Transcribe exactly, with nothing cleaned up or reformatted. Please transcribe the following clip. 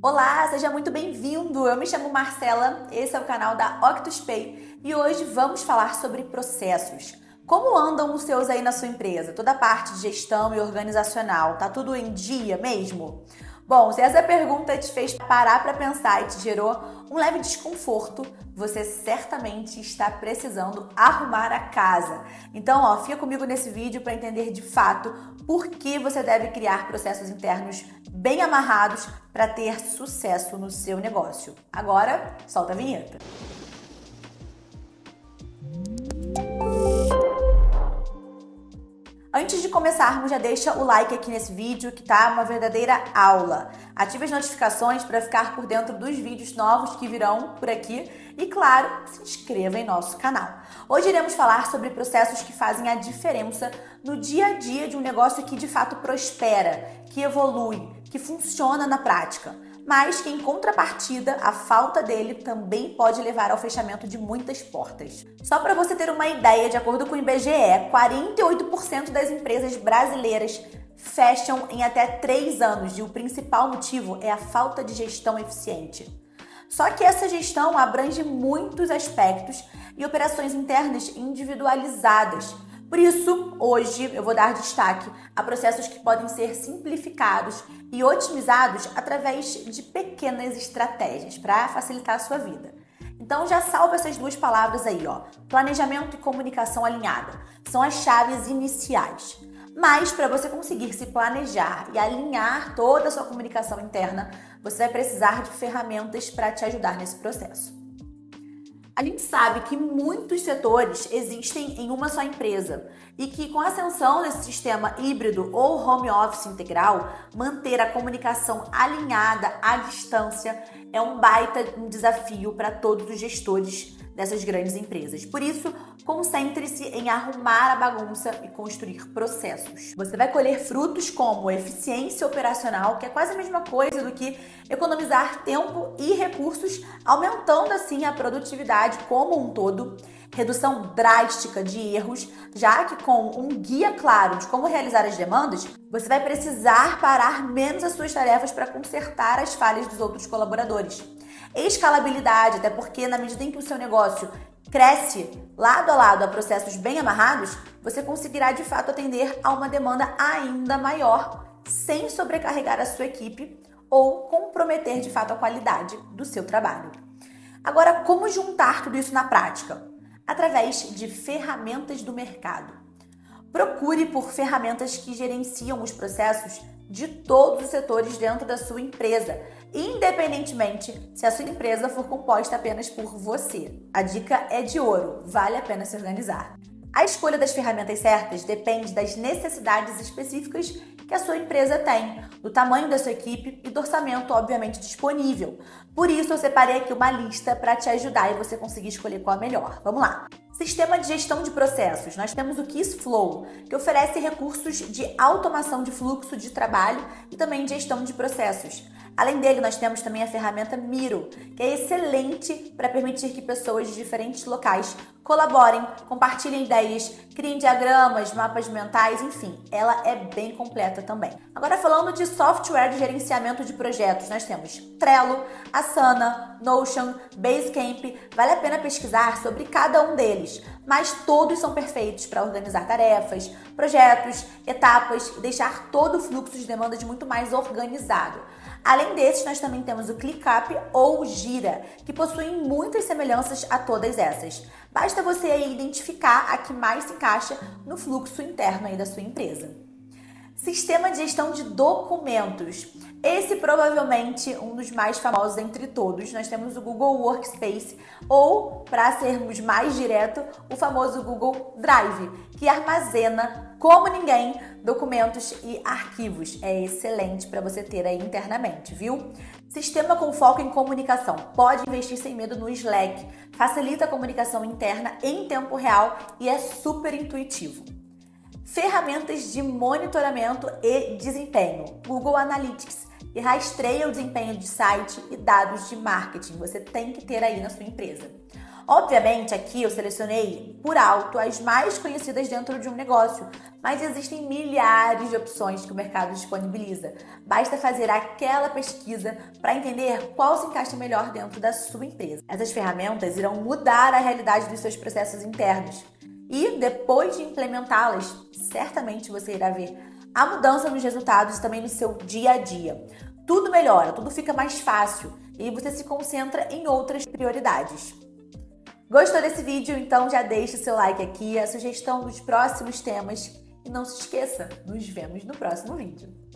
Olá, seja muito bem-vindo! Eu me chamo Marcela, esse é o canal da OctusPay e hoje vamos falar sobre processos. Como andam os seus aí na sua empresa? Toda a parte de gestão e organizacional, tá tudo em dia mesmo? Bom, se essa pergunta te fez parar para pensar e te gerou um leve desconforto, você certamente está precisando arrumar a casa. Então, ó, fica comigo nesse vídeo para entender de fato por que você deve criar processos internos bem amarrados para ter sucesso no seu negócio. Agora, solta a vinheta. Antes de começarmos, já deixa o like aqui nesse vídeo que tá uma verdadeira aula. Ative as notificações para ficar por dentro dos vídeos novos que virão por aqui e, claro, se inscreva em nosso canal. Hoje iremos falar sobre processos que fazem a diferença no dia a dia de um negócio que de fato prospera, que evolui, que funciona na prática, mas que em contrapartida a falta dele também pode levar ao fechamento de muitas portas. Só para você ter uma ideia, de acordo com o I B G E, quarenta e oito por cento das empresas brasileiras fecham em até três anos e o principal motivo é a falta de gestão eficiente. Só que essa gestão abrange muitos aspectos e operações internas individualizadas. Por isso, hoje eu vou dar destaque a processos que podem ser simplificados e otimizados através de pequenas estratégias para facilitar a sua vida. Então já salva essas duas palavras aí, ó. Planejamento e comunicação alinhada. São as chaves iniciais. Mas para você conseguir se planejar e alinhar toda a sua comunicação interna, você vai precisar de ferramentas para te ajudar nesse processo. A gente sabe que muitos setores existem em uma só empresa e que com a ascensão desse sistema híbrido ou home office integral, manter a comunicação alinhada à distância é um baita um desafio para todos os gestores dessas grandes empresas. Por isso, concentre-se em arrumar a bagunça e construir processos. Você vai colher frutos como eficiência operacional, que é quase a mesma coisa do que economizar tempo e recursos, aumentando assim a produtividade como um todo, redução drástica de erros, já que com um guia claro de como realizar as demandas, você vai precisar parar menos as suas tarefas para consertar as falhas dos outros colaboradores. Escalabilidade, até porque na medida em que o seu negócio cresce lado a lado a processos bem amarrados, você conseguirá de fato atender a uma demanda ainda maior, sem sobrecarregar a sua equipe ou comprometer de fato a qualidade do seu trabalho. Agora, como juntar tudo isso na prática? Através de ferramentas do mercado. Procure por ferramentas que gerenciam os processos de todos os setores dentro da sua empresa, independentemente se a sua empresa for composta apenas por você. A dica é de ouro, vale a pena se organizar. A escolha das ferramentas certas depende das necessidades específicas que a sua empresa tem, do tamanho da sua equipe e do orçamento, obviamente, disponível. Por isso, eu separei aqui uma lista para te ajudar e você conseguir escolher qual é a melhor. Vamos lá! Sistema de gestão de processos. Nós temos o KissFlow, que oferece recursos de automação de fluxo de trabalho e também de gestão de processos. Além dele, nós temos também a ferramenta Miro, que é excelente para permitir que pessoas de diferentes locais colaborem, compartilhem ideias, criem diagramas, mapas mentais, enfim, ela é bem completa também. Agora, falando de software de gerenciamento de projetos, nós temos Trello, Asana, Notion, Basecamp. Vale a pena pesquisar sobre cada um deles, mas todos são perfeitos para organizar tarefas, projetos, etapas e deixar todo o fluxo de demandas muito mais organizado. Além desses, nós também temos o ClickUp ou Gira, que possuem muitas semelhanças a todas essas. Basta você aí identificar a que mais se encaixa no fluxo interno aí da sua empresa. Sistema de gestão de documentos. Esse provavelmente um dos mais famosos entre todos. Nós temos o Google Workspace ou, para sermos mais direto, o famoso Google Drive, que armazena como ninguém documentos e arquivos. É excelente para você ter aí internamente, viu? Sistema com foco em comunicação. Pode investir sem medo no Slack. Facilita a comunicação interna em tempo real e é super intuitivo. Ferramentas de monitoramento e desempenho. Google Analytics, que rastreia o desempenho de site e dados de marketing. Você tem que ter aí na sua empresa. Obviamente, aqui eu selecionei por alto as mais conhecidas dentro de um negócio, mas existem milhares de opções que o mercado disponibiliza. Basta fazer aquela pesquisa para entender qual se encaixa melhor dentro da sua empresa. Essas ferramentas irão mudar a realidade dos seus processos internos e, depois de implementá-las, certamente você irá ver a mudança nos resultados e também no seu dia a dia. Tudo melhora, tudo fica mais fácil e você se concentra em outras prioridades. Gostou desse vídeo? Então já deixa o seu like aqui, a sugestão dos próximos temas e não se esqueça, nos vemos no próximo vídeo.